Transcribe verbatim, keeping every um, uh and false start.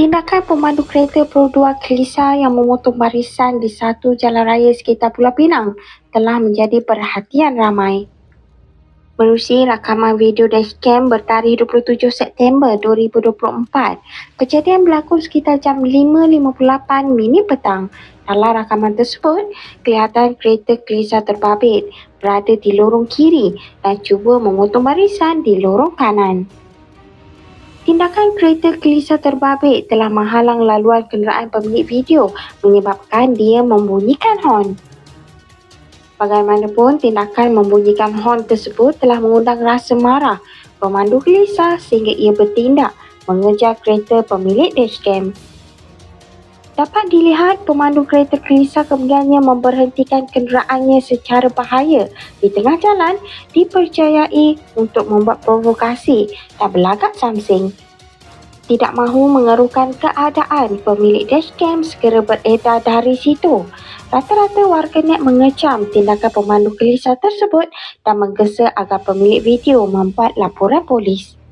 Tindakan pemandu kereta berdua kelisa yang memotong barisan di satu jalan raya sekitar Pulau Pinang telah menjadi perhatian ramai. Menerusi rakaman video dashcam bertarikh dua puluh tujuh September dua ribu dua puluh empat, kejadian berlaku sekitar jam lima lima puluh lapan minit petang. Dalam rakaman tersebut, kelihatan kereta kelisa terbabit berada di lorong kiri dan cuba memotong barisan di lorong kanan. Tindakan kereta kelisa terbabit telah menghalang laluan kenderaan pemilik video menyebabkan dia membunyikan hon. Bagaimanapun, tindakan membunyikan hon tersebut telah mengundang rasa marah pemandu kelisa sehingga ia bertindak mengejar kereta pemilik dashcam. Dapat dilihat pemandu kereta kelisa kemudiannya memberhentikan kenderaannya secara bahaya di tengah jalan dipercayai untuk membuat provokasi dan berlagak samseng. Tidak mahu mengerukan keadaan, pemilik dashcam segera beredar dari situ. Rata-rata warganet mengecam tindakan pemandu kelisa tersebut dan menggesa agar pemilik video membuat laporan polis.